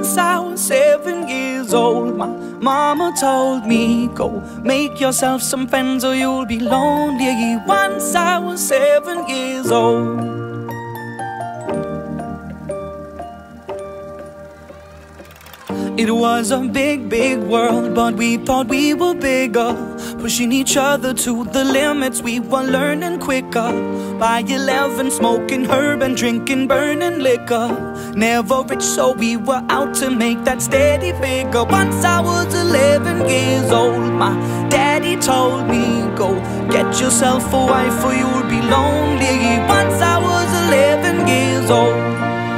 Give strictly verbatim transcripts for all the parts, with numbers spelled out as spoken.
Once I was seven years old, my mama told me, go make yourself some friends or you'll be lonely. Once I was seven years old. It was a big, big world, but we thought we were bigger, pushing each other to the limits. We were learning quicker. By eleven, smoking herb and drinking burning liquor. Never rich, so we were out to make that steady figure. Once I was eleven years old, my daddy told me, go get yourself a wife or you'll be lonely. Once I was eleven years old.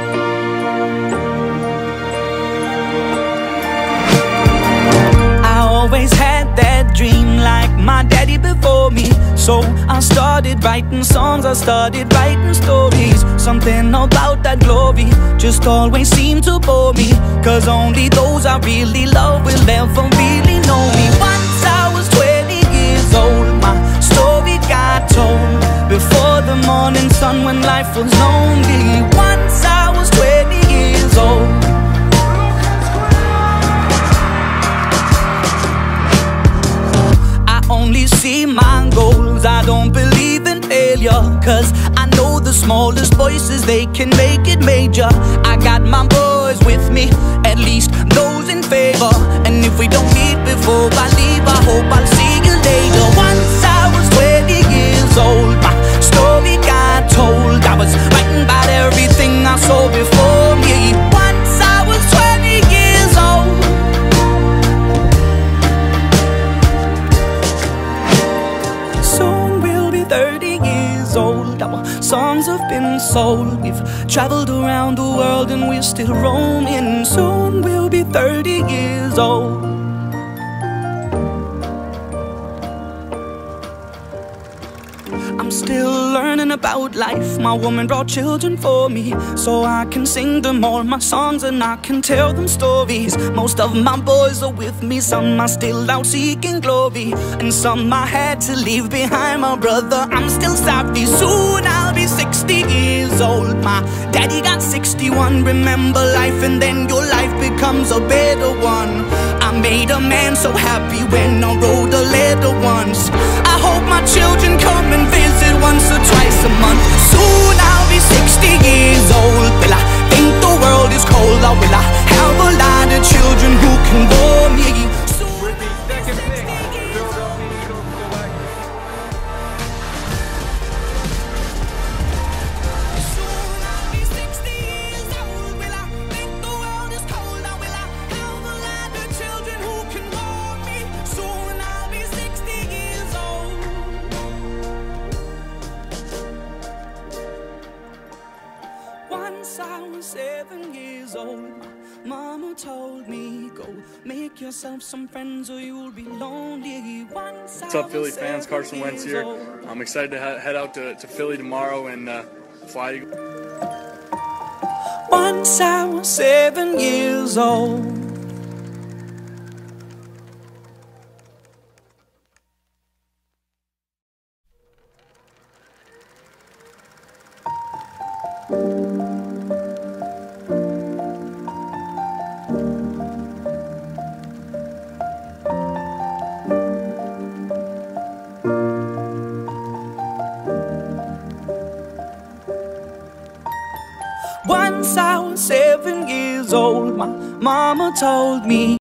Always had that dream like my daddy before me. So I started writing songs, I started writing stories. Something about that glory just always seemed to bore me, cause only those I really love will ever really know me. Once I was twenty years old, my story got told before the morning sun when life was lonely. Once I was twenty years old. Only see my goals, I don't believe in failure, cause I know the smallest voices, they can make it major. I got my boys with me, at least those in favor. And if we don't meet before I leave, I hope I'll see you later. Once I was twenty years old, my story got told. I was writing about everything I saw before me. Once I was twenty years old. thirty years old, our songs have been sold. We've traveled around the world and we're still roaming. Soon we'll be thirty years old. I'm still learning about life. My woman brought children for me, so I can sing them all my songs and I can tell them stories. Most of my boys are with me, some are still out seeking glory, and some I had to leave behind. My brother, I'm still sorry. Soon I'll be sixty years old. My daddy got sixty-one. Remember life and then your life becomes a better one. I made a man so happy when I wrote a letter once. I hope my children come and visit once or twice a month. Soon I'll be sixty years old. Will I think the world is cold, or will I have a lot of children who can bore me? Once I was seven years old, mama told me, go make yourself some friends or you'll be lonely. Once What's up, Philly fans? Carson Wentz here. I'm excited to he head out to, to Philly tomorrow and uh, fly to... Once I was seven years old. Once I was seven years old, my mama told me